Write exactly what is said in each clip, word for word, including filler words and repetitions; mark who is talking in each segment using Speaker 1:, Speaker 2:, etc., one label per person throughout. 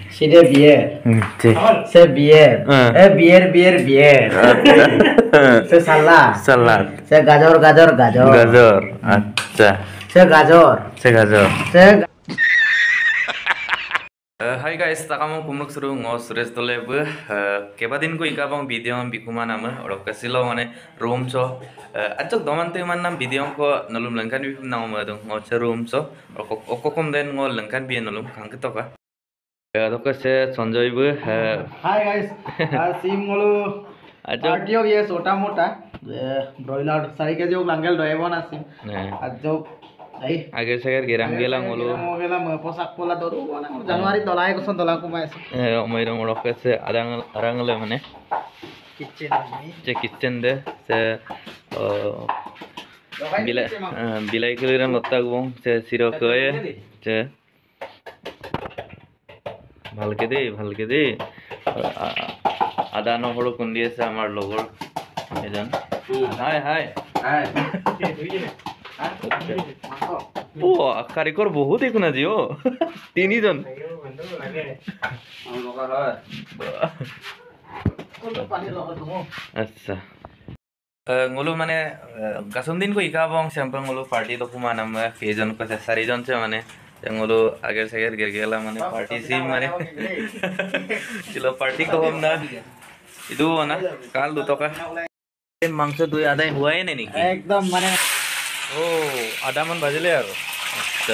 Speaker 1: Sida bier. Se bier. Eh bier bier bier. Se salad.
Speaker 2: Salad.
Speaker 1: Se gajor gajor gajor.
Speaker 2: Gajor. Acha.
Speaker 1: Se gajor.
Speaker 2: Se gajor.
Speaker 1: Se
Speaker 2: Hai guys, takamo kumluk suruh ngo Suresh Doley bu. Kebadin ko ika bang video am bikuma nama. Orang kasilo mane room so. Ajak doman tu man nam video ko nalum lengkan bipum nama madu ngo se room so. Oko oko kom den ngo lengkan biar nalum kang kita ka. Adok se Sanjay bu.
Speaker 1: Hi guys. Sim ngolu. Party ho ye sota mota. Broiler sari ke jo langgal doye bona sim. Ajok
Speaker 2: agar saya gerang gelang ngolo
Speaker 1: gelang posak pola doru bona Januari dolai ko son dola ko mais
Speaker 2: eh omairong orok se arang arang le mane
Speaker 1: kitchen ni
Speaker 2: je kitchen de se bilai bilai keliran lotta gong se siro koye je ভালকে দে ভালকে দে আদা নহৰু খুন্দি আছে আমাৰ লগৰ এজন হাই হাই হাই ও কারিগর বহুত একো না জিও তিনজন আচ্ছা ngulu মানে gasum din ko ikabong sampang ngulu party to kuma nam kejon ko sarijon se mane ngulu ager sager gergela mane party sim mane chilo party ko hom na idu na kal du toka mangso dui adai huai ne niki
Speaker 1: ekdom mane
Speaker 2: ও আধা মান বাজিলে আৰু আচ্ছা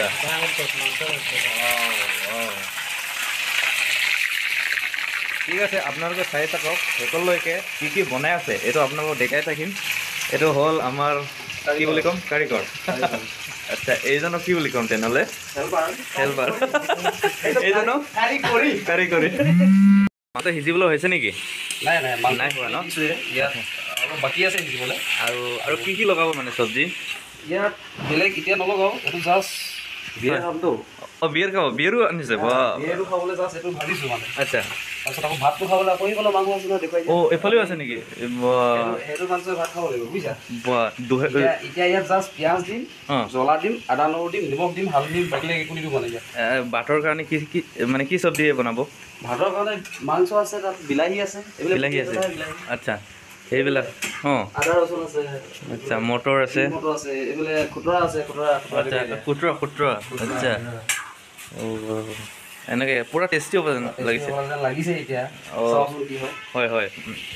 Speaker 2: ঠিক আছে আপোনালোকে চাই থাকক সকলোকে কি কি বনাই আছে এইটো আপোনালোকক দেখাই থাকিম এইটো হ'ল আমাৰ কি বুলি ক'ম কাৰিকৰ আচ্ছা এইজনক কি বুলি ক'ম তেনেহ'লে হেল্পাৰ এইজনক কাৰিকৰি কাৰিকৰি মাতে সিজিবলৈ হৈছে নেকি
Speaker 1: নাই নাই
Speaker 2: নাই হোৱা ন
Speaker 1: অলপ বাকী আছে সিজিবলৈ
Speaker 2: আৰু আৰু কি কি লগাব মানে চব্জি
Speaker 1: ইয়াত বেলেগ এতিয়া নলগাও এইটো জাষ্ট বিয়েৰ খামতো
Speaker 2: অ বিয়েৰ খাব বিয়েৰো আনিছে বা
Speaker 1: বিয়েৰো খাবলৈ জাষ্ট এইটো ভাবিছোঁ মানে
Speaker 2: আচ্ছা
Speaker 1: তাৰপিছত আকৌ ভাতটো খাবলৈ আকৌ এইফালে মাংস আছে নহয় দেখুৱাই
Speaker 2: অ এইফালেও আছে নেকি
Speaker 1: সেইটো মাংস ভাত খাব লাগিব বুজিছা
Speaker 2: বা
Speaker 1: এতিয়া ইয়াত জাষ্ট পিঁয়াজ দিম জ্বলা দিম আদা নহৰু দিম নিমখ দিম হালধি দিম বাকী একো নিদিওঁ মানে ইয়াত
Speaker 2: ভাতৰ কাৰণে কি কি মানে কি চব্জি বনাব
Speaker 1: ভাতৰ কাৰণে মাংস আছে তাত বিলাহী আছে
Speaker 2: বিলাহী আছে আচ্ছা এইবিলাক অঁ
Speaker 1: আদা ৰচুন আছে
Speaker 2: আচ্ছা মটৰ আছে
Speaker 1: মটৰ আছে এইফালে খুতৰা আছে খুতৰা
Speaker 2: আচ্ছা খুতৰা খুতৰা আচ্ছা এনেকৈ পূৰা টেষ্টি হ'ব যেন লাগিছে
Speaker 1: লাগিছে এতিয়া
Speaker 2: হয় হয়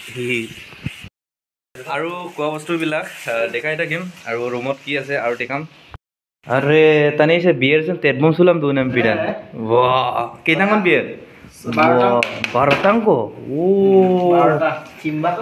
Speaker 2: আৰু খোৱা বস্তুবিলাক দেখাই থাকিম আৰু ৰুমত কি আছে আৰু দেখাম আৰে তানে সে বিয়েৰ যেন তেডমন চুলাম দুই নাম পিৰা বাহ কেইটামান বিয়েৰ বাৰটাং কো ও
Speaker 1: চিম্বা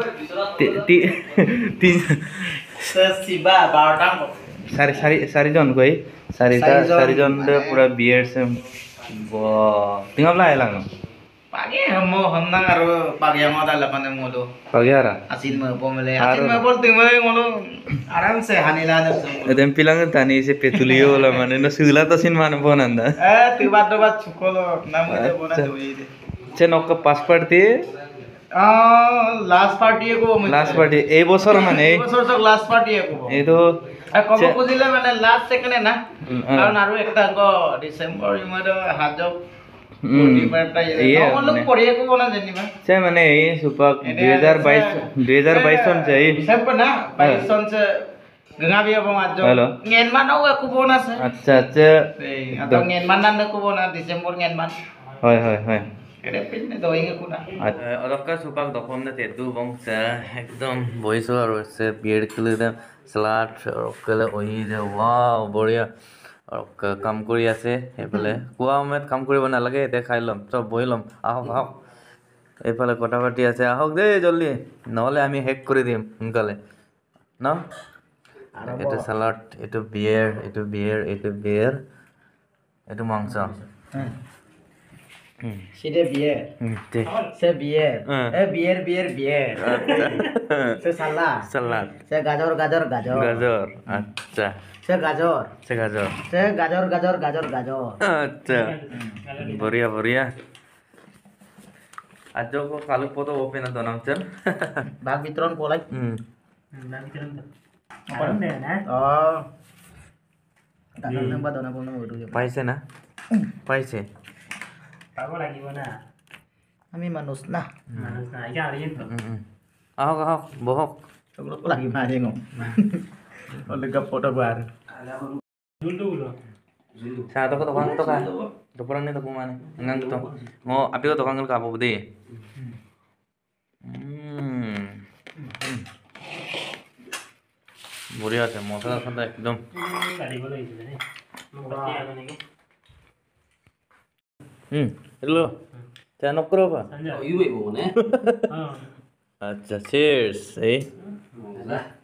Speaker 1: চিবা বাৰটাং
Speaker 2: চাৰি চাৰি চাৰিজন কৈ চাৰিটা চাৰিজন পুৰা বিয়েৰ চেম বাহ tinggal lah lang
Speaker 1: pagi mo hamnang aro pagi mo dal lapane molo
Speaker 2: pagi ara
Speaker 1: asin mo pomele asin mo bol tinggal ngolo aram se hanila na
Speaker 2: edem pilang tani se petulio la mane no sula to sin man bonanda
Speaker 1: eh tiba tiba chukolo namu de bona doi de
Speaker 2: che nok pass party
Speaker 1: ah last party ko
Speaker 2: last party ei bosor mane
Speaker 1: ei bosor so last party ko
Speaker 2: ei to
Speaker 1: কব খুজিলে মানে last সেকেন্ডে না কারণ আৰু একটা গো December ইমাদো হাজব কোটি পাটা ইয়ে অলপ পড়িয়ে কো না জানিবা
Speaker 2: সে মানে এই সুপাক দুই হাজাৰ বাইশ দুই হাজাৰ বাইশ সন সে
Speaker 1: সব না বাইশ সন সে গঙাবিয়া বমাজ ngেনমান ও কো বনা আছে
Speaker 2: আচ্ছা আচ্ছা
Speaker 1: এই আতো ngেনমান না কো বনা ডিসেম্বর ngেনমান
Speaker 2: হয় হয় হয়
Speaker 1: এরে পিনে দইগে কোনা
Speaker 2: অলকা সুপাক দখন তে দু বংসা একদম বইছো আৰু সে বিয়েড কলে সালাড ৰকলে ওই যে ওয়াও বঢ়িয়া কাম কৰি আছে এফালে কোৱা সময়ত কাম কৰিব নালাগে এতিয়া খাই ল'ম চব বহি ল'ম আহক আহক এইফালে কথা পাতি আছে আহক দেই জলদি নহ'লে আমি হেক কৰি দিম সোনকালে ন এইটো সালাড এইটো বিয়েৰ এইটো বিয়েৰ এইটো বিয়েৰ এইটো মাংস
Speaker 1: Sida bier. Se bier. Eh bier bier bier. Se salad.
Speaker 2: Salad.
Speaker 1: Se gajor gajor gajor.
Speaker 2: Gajor. Acha.
Speaker 1: Se gajor.
Speaker 2: Se gajor.
Speaker 1: Se gajor gajor gajor gajor.
Speaker 2: Acha. बढ़िया बढ़िया. Ajo ko kalu foto open na donam chen.
Speaker 1: Bag bitron kolai.
Speaker 2: Hmm.
Speaker 1: Bag bitron. Apa deh na? Oh. Tak ada tempat donam pun mau dulu.
Speaker 2: Paise na? Paise.
Speaker 3: খাব লাগিব না
Speaker 1: আমি মানুষ না
Speaker 3: মানুষ না এতিয়া আৰু ইন
Speaker 2: আহক আহক বহক
Speaker 1: চকলক lagi mari ngom oleh gapoto bar
Speaker 3: dulu dulu
Speaker 2: sa to ko to kan to ka to parang ni to kumane ngang to ngo api ko to kan ka po de হুম বঢ়িয়া আছে মছলা চছলা একদম
Speaker 3: কাটিব লাগিছিলে নে মোক বাকি আনো নেকি
Speaker 2: হুম এলো চা নক করো বা
Speaker 3: সঞ্জয়
Speaker 4: ইউ এই বনে
Speaker 3: হ্যাঁ
Speaker 2: আচ্ছা চিয়ার্স এই
Speaker 4: হ্যাঁ